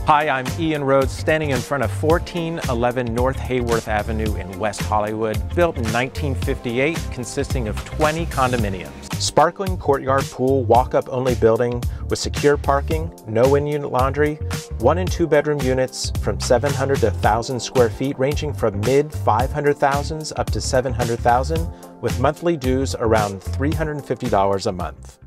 Hi, I'm Ian Rhodes, standing in front of 1411 North Hayworth Avenue in West Hollywood, built in 1958, consisting of 20 condominiums. Sparkling courtyard pool, walk-up only building with secure parking, no in-unit laundry, 1 and 2 bedroom units from 700 to 1,000 square feet, ranging from mid 500,000s up to 700,000, with monthly dues around $350 a month.